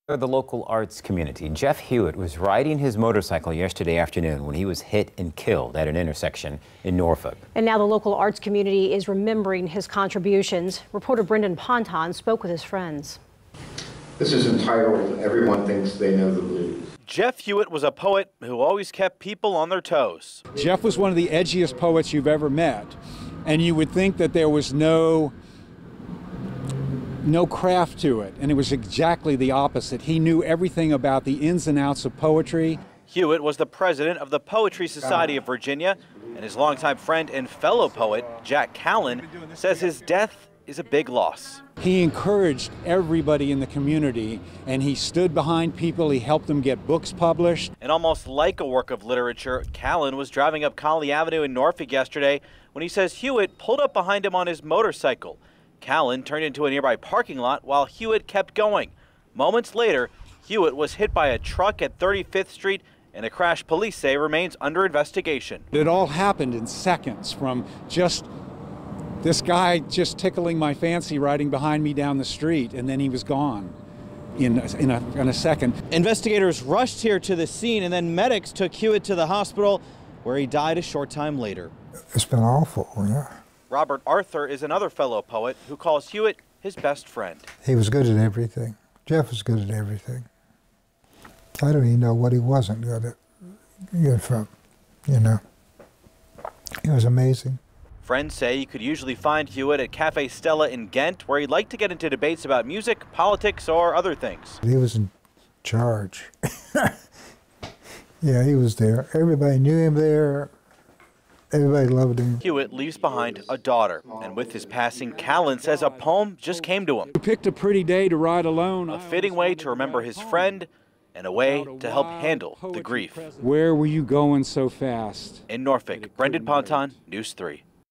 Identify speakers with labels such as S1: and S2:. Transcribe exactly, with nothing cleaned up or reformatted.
S1: The local arts community. Jeff Hewitt was riding his motorcycle yesterday afternoon when he was hit and killed at an intersection in Norfolk.
S2: And now the local arts community is remembering his contributions. Reporter Brendan Ponton spoke with his friends.
S3: This is entitled "Everyone Thinks They Know the Blues."
S4: Jeff Hewitt was a poet who always kept people on their toes.
S5: Jeff was one of the edgiest poets you've ever met, and you would think that there was no no craft to it, and it was exactly the opposite. He knew everything about the ins and outs of poetry.
S4: Hewitt was the president of the Poetry Society of Virginia, and his longtime friend and fellow poet, Jack Callan, says his death is a big loss.
S5: He encouraged everybody in the community, and he stood behind people. He helped them get books published.
S4: And almost like a work of literature, Callan was driving up Conley Avenue in Norfolk yesterday when he says Hewitt pulled up behind him on his motorcycle. Callan turned into a nearby parking lot while Hewitt kept going. Moments later, Hewitt was hit by a truck at thirty-fifth Street in a crash police say remains under investigation.
S5: It all happened in seconds, from just this guy just tickling my fancy riding behind me down the street, and then he was gone in a, in a, in a second.
S4: Investigators rushed here to the scene, and then medics took Hewitt to the hospital, where he died a short time later.
S6: It's been awful, yeah.
S4: Robert Arthur is another fellow poet who calls Hewitt his best friend.
S6: He was good at everything. Jeff was good at everything. I don't even know what he wasn't good at, good from, you know. He was amazing.
S4: Friends say you could usually find Hewitt at Cafe Stella in Ghent, where he'd like to get into debates about music, politics, or other things.
S6: He was in charge. Yeah, he was there. Everybody knew him there. Everybody loved him.
S4: Hewitt leaves behind a daughter, and with his passing, Callan says a poem just came to him.
S5: You picked a pretty day to ride alone.
S4: A fitting way to remember his friend and a way to help handle the grief.
S5: Where were you going so fast?
S4: In Norfolk, Brendan Ponton, News three.